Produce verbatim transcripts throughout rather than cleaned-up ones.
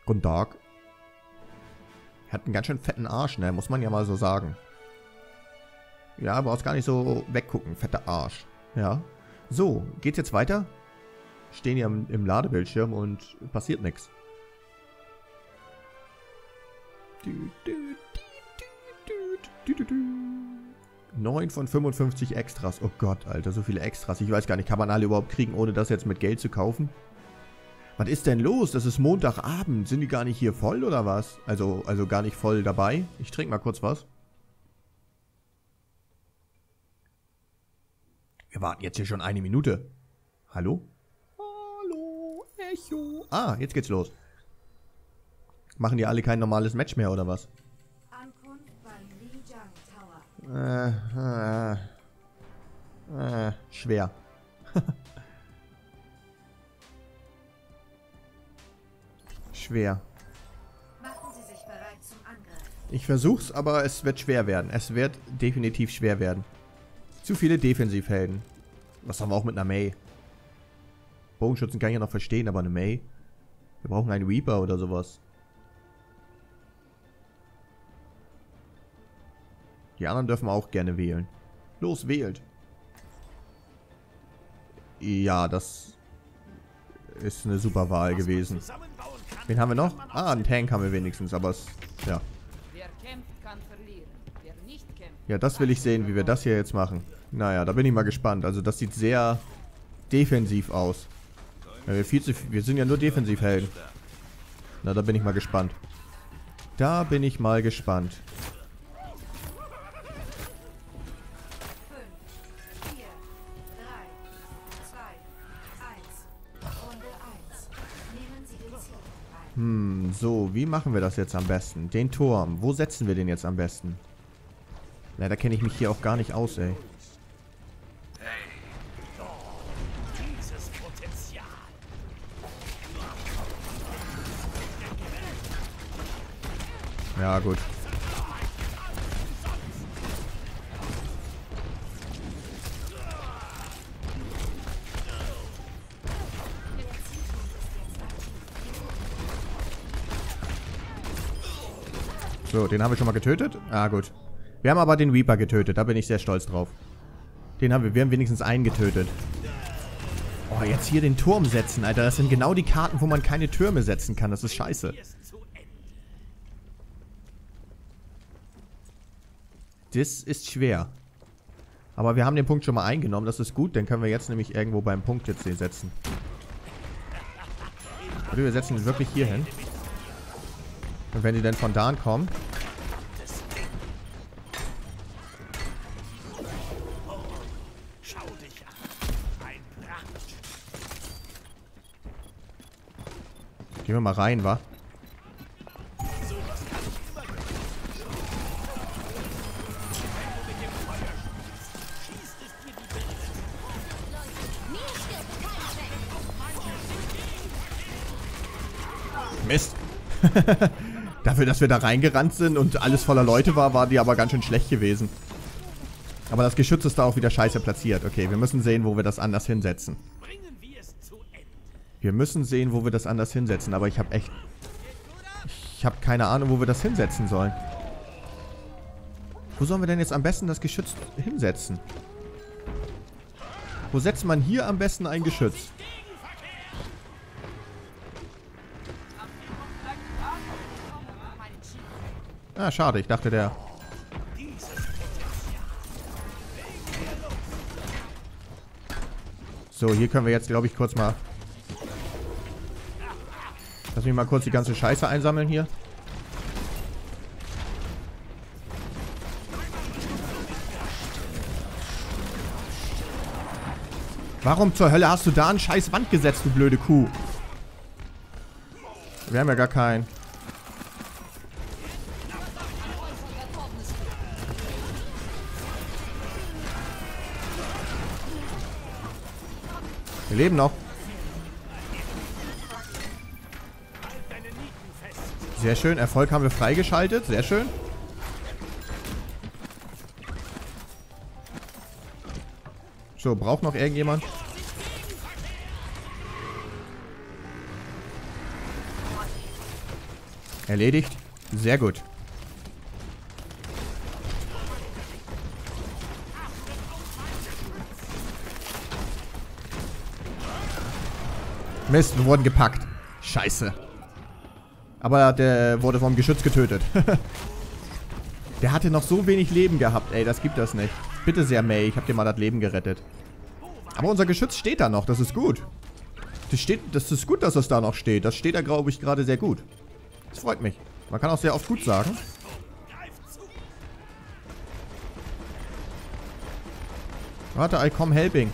Guten Tag. Hat einen ganz schön fetten Arsch, ne? Muss man ja mal so sagen. Ja, brauchst gar nicht so weggucken. Fetter Arsch. Ja. So, geht's jetzt weiter? Stehen hier im, im Ladebildschirm und passiert nichts. neun von fünfundfünfzig Extras. Oh Gott, Alter, so viele Extras. Ich weiß gar nicht, kann man alle überhaupt kriegen, ohne das jetzt mit Geld zu kaufen? Was ist denn los? Das ist Montagabend. Sind die gar nicht hier voll oder was? Also, also gar nicht voll dabei. Ich trinke mal kurz was. Wir warten jetzt hier schon eine Minute. Hallo? Hallo, Echo. Ah, jetzt geht's los. Machen die alle kein normales Match mehr oder was? Ankunft beim Lijiang Tower. Äh, äh, äh, schwer. Schwer. Machen Sie sich bereit zum Angriff. Ich versuch's, aber es wird schwer werden. Es wird definitiv schwer werden. Zu viele Defensivhelden. Was haben wir auch mit einer Mei? Bogenschützen kann ich ja noch verstehen, aber eine Mei? Wir brauchen einen Reaper oder sowas. Die anderen dürfen auch gerne wählen. Los, wählt! Ja, das ist eine super Wahl gewesen. Wen haben wir noch? Ah, einen Tank haben wir wenigstens, aber es... Ja. Ja, das will ich sehen, wie wir das hier jetzt machen. Naja, da bin ich mal gespannt. Also das sieht sehr defensiv aus. Ja, wir, viel zu, wir sind ja nur Defensivhelden. Na, da bin ich mal gespannt. Da bin ich mal gespannt. Hm, so, wie machen wir das jetzt am besten? Den Turm. Wo setzen wir den jetzt am besten? Leider kenne ich mich hier auch gar nicht aus, ey. Ja, gut. So, den haben wir schon mal getötet. Ah, gut. Wir haben aber den Reaper getötet. Da bin ich sehr stolz drauf. Den haben wir. Wir haben wenigstens einen getötet. Oh, jetzt hier den Turm setzen, Alter. Das sind genau die Karten, wo man keine Türme setzen kann. Das ist scheiße. Das ist schwer. Aber wir haben den Punkt schon mal eingenommen. Das ist gut. Dann können wir jetzt nämlich irgendwo beim Punkt jetzt den setzen. Oder wir setzen ihn wirklich hier hin. Und wenn die dann von da kommen... Gehen wir mal rein, wa? Mist. Dafür, dass wir da reingerannt sind und alles voller Leute war, war die aber ganz schön schlecht gewesen. Aber das Geschütz ist da auch wieder scheiße platziert. Okay, wir müssen sehen, wo wir das anders hinsetzen. Wir müssen sehen, wo wir das anders hinsetzen. Aber ich habe echt... Ich habe keine Ahnung, wo wir das hinsetzen sollen. Wo sollen wir denn jetzt am besten das Geschütz hinsetzen? Wo setzt man hier am besten ein Geschütz? Ah, schade. Ich dachte, der... So, hier können wir jetzt, glaube ich, kurz mal... Lass mich mal kurz die ganze Scheiße einsammeln hier. Warum zur Hölle hast du da eine scheiß Wand gesetzt, du blöde Kuh? Wir haben ja gar keinen. Wir leben noch. Sehr schön. Erfolg haben wir freigeschaltet. Sehr schön. So, braucht noch irgendjemand? Erledigt. Sehr gut. Mist, wir wurden gepackt. Scheiße. Aber der wurde vom Geschütz getötet. Der hatte noch so wenig Leben gehabt. Ey, das gibt das nicht. Bitte sehr, May. Ich hab dir mal das Leben gerettet. Aber unser Geschütz steht da noch. Das ist gut. Das, steht, das ist gut, dass es da noch steht. Das steht da, glaube ich, gerade sehr gut. Das freut mich. Man kann auch sehr oft gut sagen. Warte, I come helping.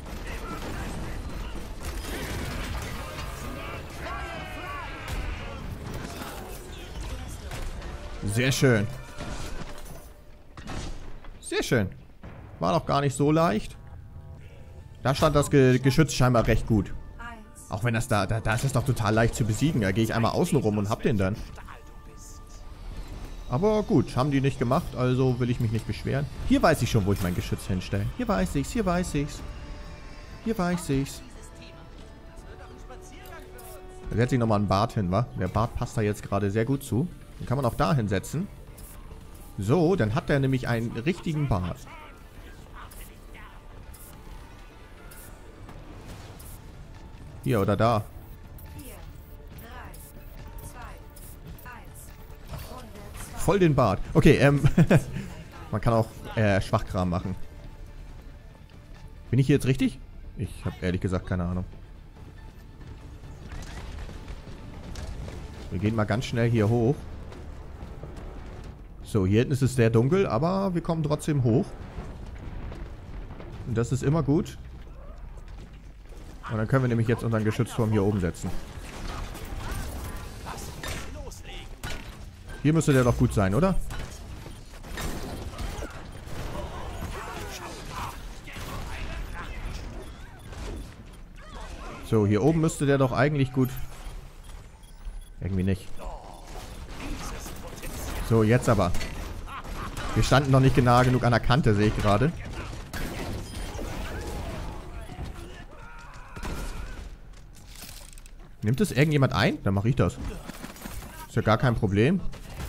Sehr schön. Sehr schön. War doch gar nicht so leicht. Da stand das Ge Geschütz scheinbar recht gut. Auch wenn das da, da, da ist es doch total leicht zu besiegen. Da gehe ich einmal außen rum und hab den dann. Aber gut, haben die nicht gemacht, also will ich mich nicht beschweren. Hier weiß ich schon, wo ich mein Geschütz hinstelle. Hier weiß ich's, hier weiß ich's. Hier weiß ich's. Da setze ich nochmal einen Bart hin, wa? Der Bart passt da jetzt gerade sehr gut zu. Den kann man auch da hinsetzen. So, dann hat der nämlich einen richtigen Bart. Hier oder da. Voll den Bart. Okay, ähm, man kann auch äh, Schwachkram machen. Bin ich hier jetzt richtig? Ich habe ehrlich gesagt keine Ahnung. Wir gehen mal ganz schnell hier hoch. So, hier hinten ist es sehr dunkel, aber wir kommen trotzdem hoch. Und das ist immer gut. Und dann können wir nämlich jetzt unseren Geschützturm hier oben setzen. Hier müsste der doch gut sein, oder? So, hier oben müsste der doch eigentlich gut... Irgendwie nicht. So, jetzt aber. Wir standen noch nicht genau genug an der Kante, sehe ich gerade. Nimmt es irgendjemand ein? Dann mache ich das. Ist ja gar kein Problem.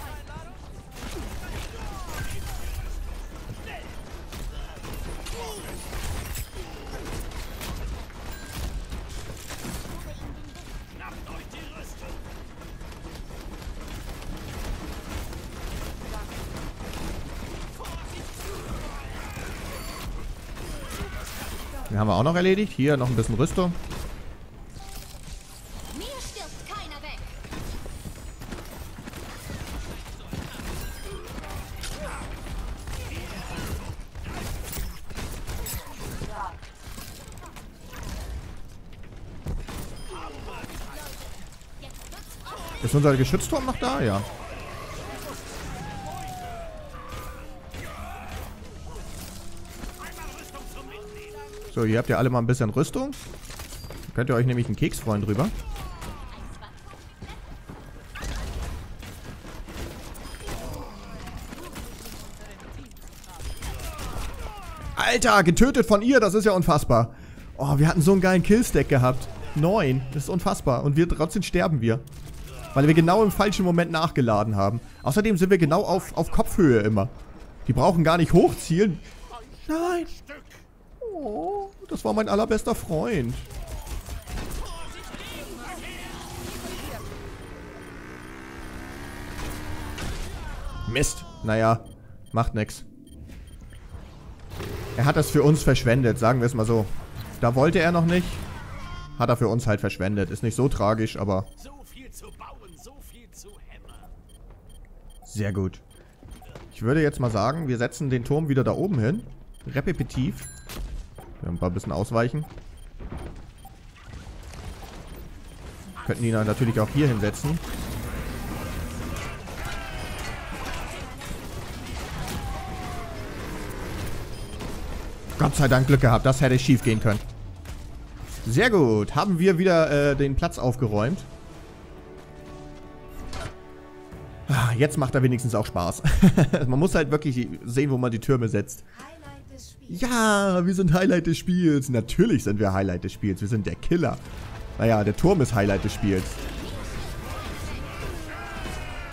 Den haben wir auch noch erledigt. Hier noch ein bisschen Rüstung. Mir stirbt keiner weg. Ist unser Geschützturm noch da? Ja. So, hier habt ihr alle mal ein bisschen Rüstung. Dann könnt ihr euch nämlich einen Keks freuen drüber. Alter, getötet von ihr, das ist ja unfassbar. Oh, wir hatten so einen geilen Killstack gehabt. Neun, das ist unfassbar. Und wir trotzdem sterben wir. Weil wir genau im falschen Moment nachgeladen haben. Außerdem sind wir genau auf, auf Kopfhöhe immer. Die brauchen gar nicht hochzielen. Nein. Oh, das war mein allerbester Freund. Mist. Naja, macht nix. Er hat das für uns verschwendet, sagen wir es mal so. Da wollte er noch nicht. Hat er für uns halt verschwendet. Ist nicht so tragisch, aber... So viel zu bauen, so viel zu hämmern. Sehr gut. Ich würde jetzt mal sagen, wir setzen den Turm wieder da oben hin. Repetitiv. Wir haben ein bisschen ausweichen. Könnten ihn dann natürlich auch hier hinsetzen. Gott sei Dank Glück gehabt, das hätte schief gehen können. Sehr gut, haben wir wieder äh, den Platz aufgeräumt. Ah, jetzt macht er wenigstens auch Spaß. Man muss halt wirklich sehen, wo man die Türme setzt. Highlight des Spiels. Ja, wir sind Highlight des Spiels. Natürlich sind wir Highlight des Spiels. Wir sind der Killer. Naja, der Turm ist Highlight des Spiels.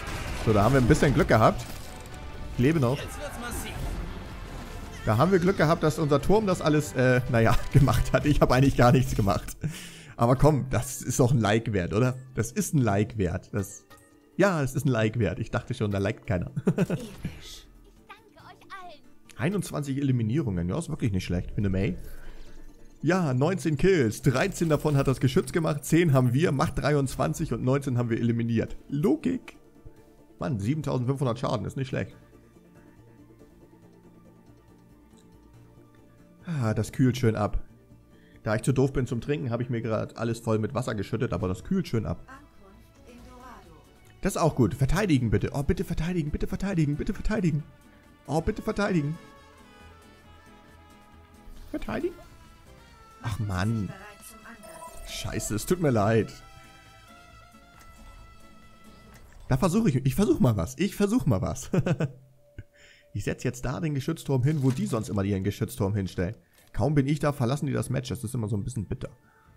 So, da haben wir ein bisschen Glück gehabt. Ich lebe noch. Jetzt wird's massiv. Da haben wir Glück gehabt, dass unser Turm das alles, äh, naja, gemacht hat. Ich habe eigentlich gar nichts gemacht. Aber komm, das ist doch ein Like wert, oder? Das ist ein Like wert. Das, ja, es ist ein Like wert. Ich dachte schon, da liked keiner. Danke euch allen. einundzwanzig Eliminierungen. Ja, ist wirklich nicht schlecht für eine May. Ja, neunzehn Kills. dreizehn davon hat das Geschütz gemacht. zehn haben wir, macht dreiundzwanzig und neunzehn haben wir eliminiert. Logik. Mann, siebentausendfünfhundert Schaden, ist nicht schlecht. Ah, das kühlt schön ab. Da ich zu doof bin zum Trinken, habe ich mir gerade alles voll mit Wasser geschüttet, aber das kühlt schön ab. Ankunft in Dorado. Das ist auch gut. Verteidigen bitte. Oh, bitte verteidigen, bitte verteidigen, bitte verteidigen. Oh, bitte verteidigen. Verteidigen? Ach Mann. Bereit zum Angriff. Scheiße, es tut mir leid. Da versuche ich, ich versuche mal was. Ich versuche mal was. Ich setze jetzt da den Geschützturm hin, wo die sonst immer ihren Geschützturm hinstellen. Kaum bin ich da, verlassen die das Match. Das ist immer so ein bisschen bitter.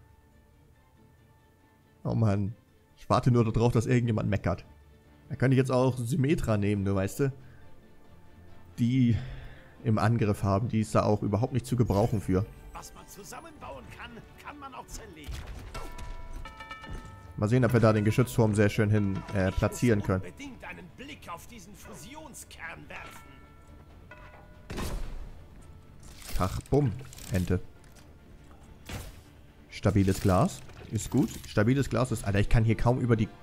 Oh Mann. Ich warte nur darauf, dass irgendjemand meckert. Da könnte ich jetzt auch Symmetra nehmen, du weißt du. Die im Angriff haben. Die ist da auch überhaupt nicht zu gebrauchen für. Was man zusammenbauen kann, kann man auch zerlegen. Mal sehen, ob wir da den Geschützturm sehr schön hin äh, platzieren können. Unbedingt einen Blick auf diesen Fusionskern werfen. Ach, bumm. Ente. Stabiles Glas. Ist gut. Stabiles Glas ist... Alter, ich kann hier kaum über die...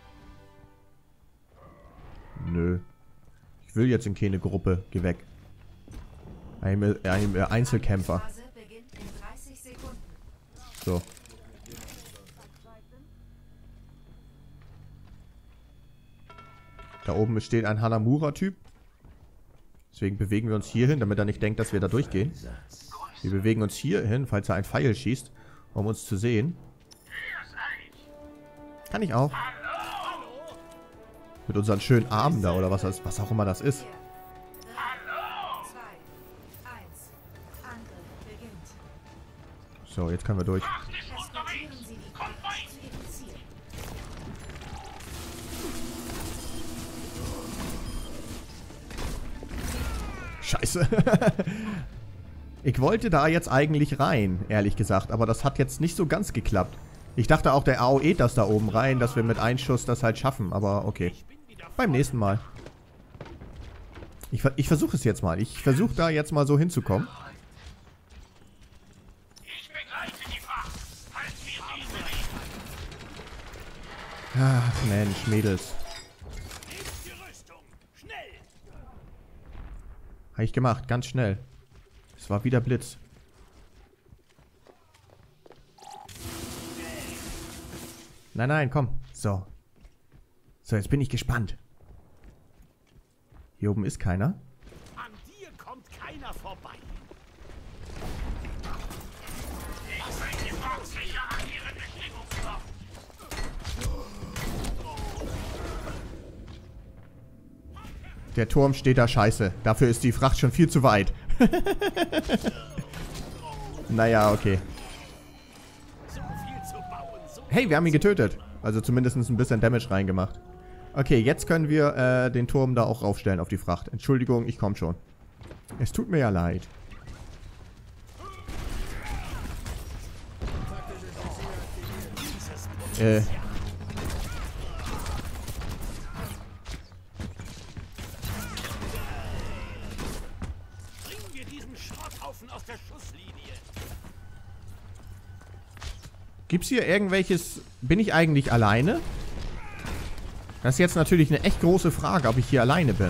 Nö. Ich will jetzt in keine Gruppe. Geh weg. Ein, ein, ein Einzelkämpfer. Phase beginnt in dreißig Sekunden. So. Da oben steht ein Hanamura-Typ. Deswegen bewegen wir uns hier hin, damit er nicht denkt, dass wir da durchgehen. Wir bewegen uns hier hin, falls er ein Pfeil schießt, um uns zu sehen. Kann ich auch. Mit unseren schönen Armen da, oder was, das, was auch immer das ist. zwei, eins. Angriff beginnt. So, jetzt können wir durch. Eskortieren Sie die Gegner zu ihrem Ziel. Scheiße. Ich wollte da jetzt eigentlich rein, ehrlich gesagt. Aber das hat jetzt nicht so ganz geklappt. Ich dachte auch, der A O E das da oben rein, dass wir mit einem Schuss das halt schaffen. Aber okay. Beim nächsten Mal. Ich, ich versuche es jetzt mal. Ich versuche da jetzt mal so hinzukommen. Ach, Mensch, Mädels. Nehmt die Rüstung. Schnell. Habe ich gemacht, ganz schnell. Es war wieder Blitz. Nein, nein, komm. So. So, jetzt bin ich gespannt. Hier oben ist keiner. An dir kommt keiner vorbei. Der Turm steht da scheiße. Dafür ist die Fracht schon viel zu weit. Naja, okay. So viel zu bauen, so Hey, wir haben ihn getötet. Also zumindest ein bisschen Damage reingemacht. Okay, jetzt können wir äh, den Turm da auch raufstellen auf die Fracht. Entschuldigung, ich komme schon. Es tut mir ja leid. Äh. bringen wir diesen Schrotthaufen aus der Schusslinie. Gibt's hier irgendwelches... Bin ich eigentlich alleine? Das ist jetzt natürlich eine echt große Frage, ob ich hier alleine bin.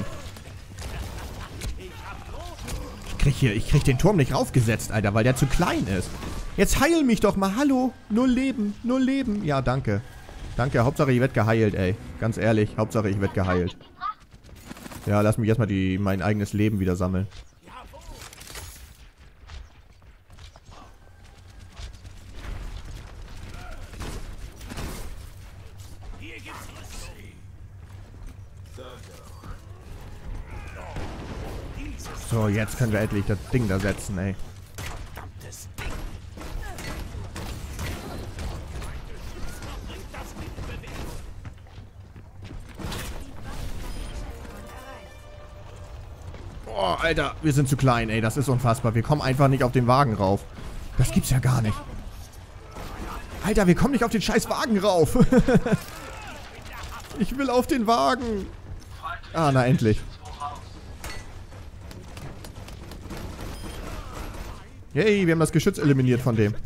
Ich krieg hier... Ich krieg den Turm nicht raufgesetzt, Alter, weil der zu klein ist. Jetzt heil mich doch mal, hallo! Null Leben, null Leben. Ja, danke. Danke, Hauptsache ich werd geheilt, ey. Ganz ehrlich, Hauptsache ich werd geheilt. Ja, lass mich erstmal die, mein eigenes Leben wieder sammeln. Hier gibt's Rüstung. Dieses So, jetzt können wir endlich das Ding da setzen, ey. verdammtes Ding. Bringt das in Bewegung. Oh, Alter, wir sind zu klein, ey. Das ist unfassbar. Wir kommen einfach nicht auf den Wagen rauf. Das gibt's ja gar nicht. Alter, wir kommen nicht auf den scheiß Wagen rauf. Ich will auf den Wagen. Ah, na endlich. Hey, wir haben das Geschütz eliminiert von dem.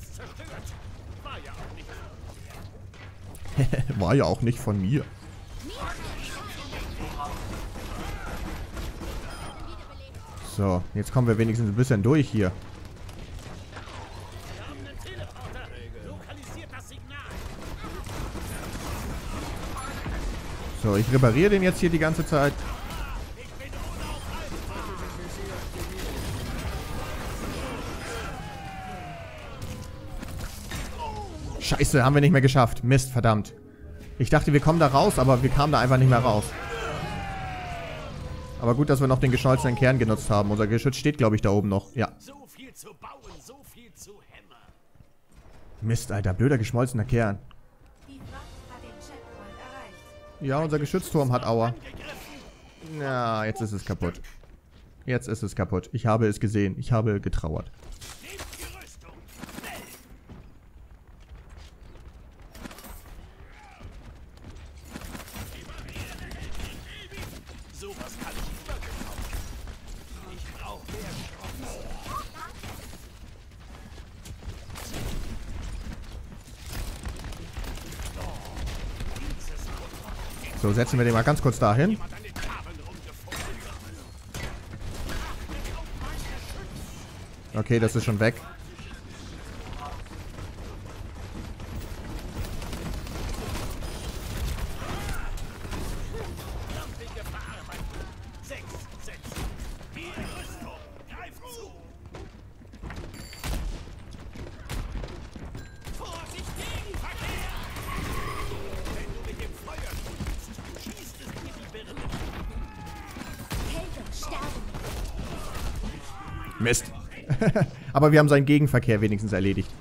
War ja auch nicht von mir. So, jetzt kommen wir wenigstens ein bisschen durch hier. So, ich repariere den jetzt hier die ganze Zeit. Scheiße, haben wir nicht mehr geschafft. Mist, verdammt. Ich dachte, wir kommen da raus, aber wir kamen da einfach nicht mehr raus. Aber gut, dass wir noch den geschmolzenen Kern genutzt haben. Unser Geschütz steht, glaube ich, da oben noch. Ja. So viel zu bauen, so viel zu hämmern. Mist, Alter. Blöder geschmolzener Kern. Die Fracht hat den Checkpoint erreicht. Ja, unser Geschützturm hat Aua. Ja, jetzt ist es kaputt. Jetzt ist es kaputt. Ich habe es gesehen. Ich habe getrauert. Nehmt die Rüstung. Schnell. Sowas kann ich nicht gebrauchen. Ich brauche mehr Schrott. So, setzen wir den mal ganz kurz dahin. Jemand an den Kabeln rumgefunden. Okay, das ist schon weg. Dumpinge verarbeiten. Sechs, sechs. Die Rüstung. Greif zu. Vorsicht, Gegenverkehr. Wenn du mit dem Feuer spielst, schießt es dir die Birne. Helden sterben. Mist. Aber wir haben seinen Gegenverkehr wenigstens erledigt.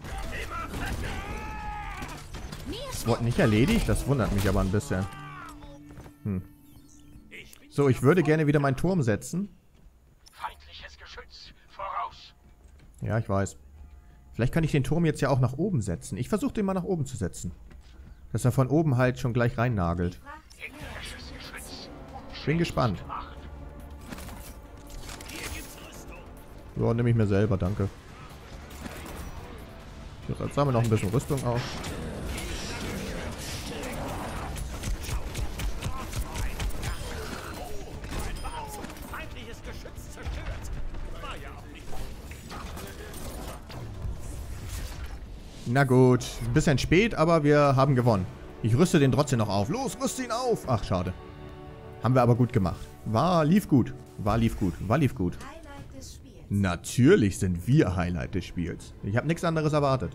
Das wurde nicht erledigt? Das wundert mich aber ein bisschen. Hm. So, ich würde gerne wieder meinen Turm setzen. Feindliches Geschütz. Voraus. Ja, ich weiß. Vielleicht kann ich den Turm jetzt ja auch nach oben setzen. Ich versuche den mal nach oben zu setzen. Dass er von oben halt schon gleich rein nagelt. Gegnerisches Geschütz. Bin gespannt. Hier gibt's Rüstung. Ja, nehme ich mir selber, danke. So, jetzt haben wir noch ein bisschen Rüstung auf. Feindliches Geschütz zerstört. War ja auch nicht. Na gut, ein bisschen spät, aber wir haben gewonnen. Ich rüste den trotzdem noch auf. Los, rüste ihn auf! Ach, schade. Haben wir aber gut gemacht. War, lief gut. War, lief gut. War, lief gut. Highlight des Spiels. Natürlich sind wir Highlight des Spiels. Ich habe nichts anderes erwartet.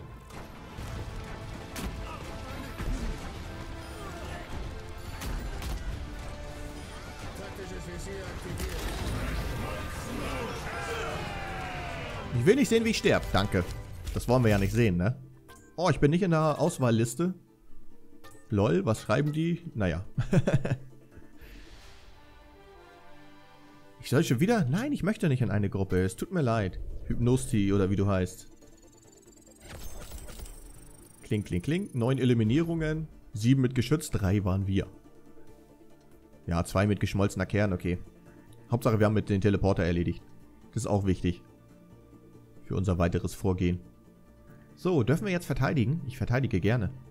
Ich will nicht sehen, wie ich sterbe. Danke. Das wollen wir ja nicht sehen, ne? Oh, ich bin nicht in der Auswahlliste. Lol, was schreiben die? Naja. Ich soll schon wieder? Nein, ich möchte nicht in eine Gruppe. Es tut mir leid. Hypnosti oder wie du heißt. Kling, kling, kling. Neun Eliminierungen. Sieben mit Geschütz. Drei waren wir. Ja, zwei mit geschmolzener Kern. Okay. Hauptsache, wir haben mit den Teleporter erledigt. Das ist auch wichtig. Für unser weiteres Vorgehen. So, dürfen wir jetzt verteidigen? Ich verteidige gerne.